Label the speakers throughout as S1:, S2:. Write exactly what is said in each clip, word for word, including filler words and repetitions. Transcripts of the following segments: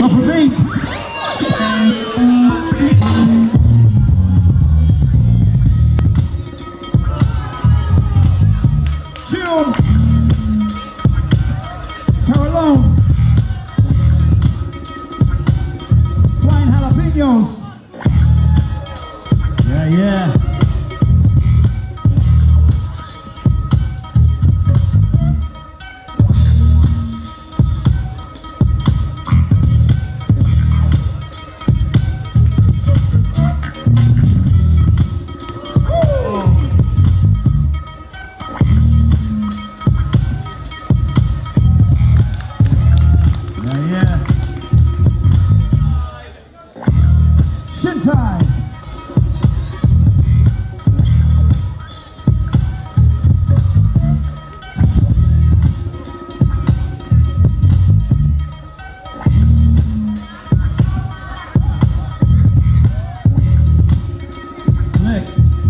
S1: Proper beat. Tune. Karolone. Flying jalapenos. Yeah, yeah. Shintai. Slick.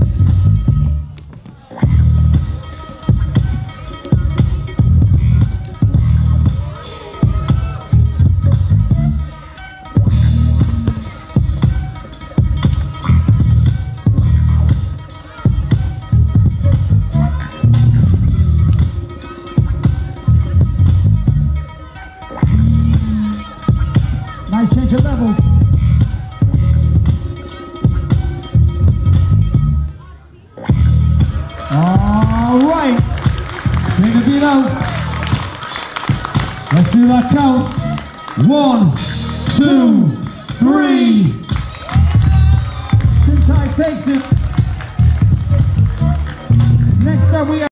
S1: Nice change of levels. All right. Bring the beat out. Let's do that count. One, two, three. Shintai takes it. Next up we have